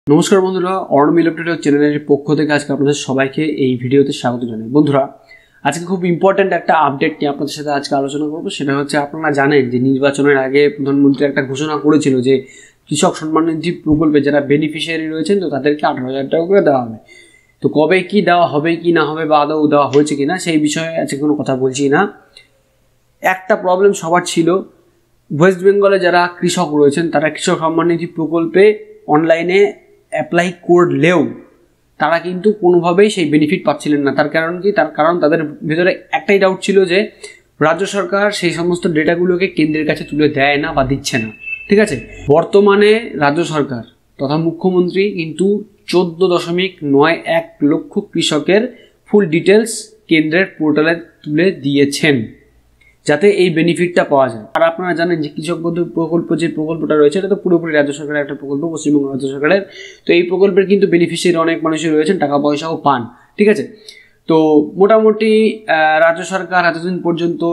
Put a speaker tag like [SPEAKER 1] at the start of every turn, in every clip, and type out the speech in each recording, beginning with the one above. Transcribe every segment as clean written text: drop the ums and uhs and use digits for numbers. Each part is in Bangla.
[SPEAKER 1] নমস্কার বন্ধুরা, অর্ণব ইলেকট্রিক চ্যানেলের পক্ষ থেকে আজকে আপনাদের সবাইকে এই ভিডিওতে স্বাগত জানাই। বন্ধুরা, আজকে খুব ইম্পর্ট্যান্ট একটা আপডেট নিয়ে আপনাদের সাথে আজকে আলোচনা করবো। সেটা হচ্ছে, আপনারা জানেন যে নির্বাচনের আগে প্রধানমন্ত্রী একটা ঘোষণা করেছিল যে কৃষক সম্মান নিধি প্রকল্পে যারা বেনিফিশিয়ারি রয়েছেন তো তাদেরকে 18,000 টাকা করে দেওয়া হবে। তো কবে কি দেওয়া হবে কি না হবে বা আদৌ দেওয়া হয়েছে কিনা সেই বিষয়ে আজকে কোনো কথা বলছি না। একটা প্রবলেম সবার ছিল, ওয়েস্ট বেঙ্গলে যারা কৃষক রয়েছেন তারা কৃষক সম্মান নিধি প্রকল্পে অনলাইনে অ্যাপ্লাই করলেও তারা কিন্তু কোনোভাবেই সেই বেনিফিট পাচ্ছিলেন না। তার কারণ কি? তার কারণ তাদের ভেতরে একটাই ডাউট ছিল যে রাজ্য সরকার সেই সমস্ত ডেটাগুলোকে কেন্দ্রের কাছে তুলে দেয় না বা দিচ্ছে না। ঠিক আছে, বর্তমানে রাজ্য সরকার তথা মুখ্যমন্ত্রী কিন্তু 14.91 লক্ষ কৃষকের ফুল ডিটেলস কেন্দ্রের পোর্টালে তুলে দিয়েছেন যাতে এই বেনিফিটটা পাওয়া যায়। আর আপনারা জানেন যে কৃষক বন্ধু প্রকল্প যে প্রকল্পটা রয়েছে এটা তো পুরোপুরি রাজ্য সরকারের একটা প্রকল্প, পশ্চিমবঙ্গ রাজ্য সরকারের। তো এই প্রকল্পের কিন্তু বেনিফিশিয়ারি অনেক মানুষই রয়েছেন, টাকা পয়সাও পান। ঠিক আছে, তো মোটামুটি রাজ্য সরকার এতদিন পর্যন্ত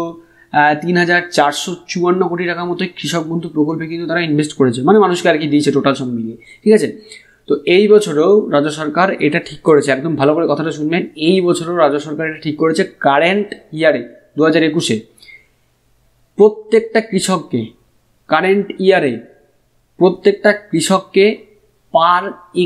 [SPEAKER 1] 3,454 কোটি টাকা মতো কৃষক বন্ধু প্রকল্পে কিন্তু তারা ইনভেস্ট করেছে, মানে মানুষকে আর কি দিয়েছে টোটাল সব মিলিয়ে। ঠিক আছে, তো এই বছরও রাজ্য সরকার এটা ঠিক করেছে, একদম ভালো করে কথাটা শুনবেন, এই বছরও রাজ্য সরকার এটা ঠিক করেছে কারেন্ট ইয়ারে 2021-এ প্রত্যেকটা কৃষককে কারেন্ট ইয়ারে প্রত্যেকটা কৃষককে পার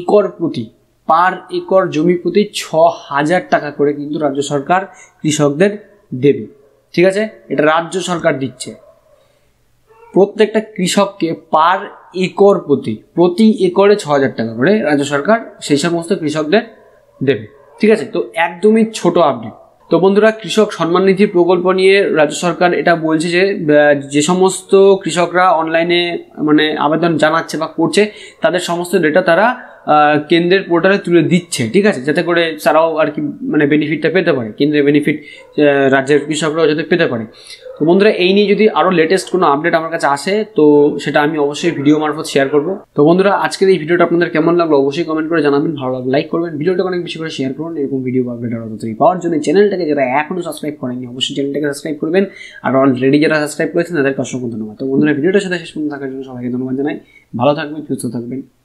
[SPEAKER 1] একর জমি প্রতি 6,000 টাকা করে কিন্তু রাজ্য সরকার কৃষকদের দেবে। ঠিক আছে, এটা রাজ্য সরকার দিচ্ছে। প্রত্যেকটা কৃষককে পার একর প্রতি একরে 6,000 টাকা করে রাজ্য সরকার সেই সমস্ত কৃষকদের দেবে। ঠিক আছে, তো একদমই ছোট আপডেট। তো বন্ধুরা, কৃষক সম্মান নিধি প্রকল্প নিয়ে রাজ্য সরকার এটা বলছে যে সমস্ত কৃষকরা অনলাইনে মানে আবেদন জানাচ্ছে বা করছে তাদের সমস্ত ডেটা তারা কেন্দ্রের পোর্টালে তুলে দিচ্ছে। ঠিক আছে, যাতে করে তারাও আর কি মানে বেনিফিটটা পেতে পারে, কেন্দ্রের বেনিফিট রাজ্যের কৃষকরাও যাতে পেতে পারে। তো বন্ধুরা, এই নিয়ে যদি আরও লেটেস্ট কোনো আপডেট আমার কাছে আসে তো সেটা আমি অবশ্যই ভিডিও মারফত শেয়ার করবো। তো বন্ধুরা, আজকের এই ভিডিওটা আপনাদের কেমন লাগলো অবশ্যই কমেন্ট করে জানাবেন, ভালো লাগলে লাইক করবেন, ভিডিওটা অনেক বেশি করে শেয়ার করুন। এরকম ভিডিও আপডেট আরও তাড়াতাড়ি পাওয়ার জন্য চ্যানেলটাকে যারা এখনও সাবস্ক্রাইব করেননি অবশ্যই চ্যানেলটাকে সাবস্ক্রাইব করবেন, আর অলরেডি যারা সাবস্ক্রাইব করেছেন তাদেরকে অসংখ্য ধন্যবাদ। তো বন্ধুরা, ভিডিওটার সাথে শেষ পর্যন্ত থাকার জন্য সবাইকে ধন্যবাদ জানাই। ভালো থাকবেন, সুস্থ থাকবেন।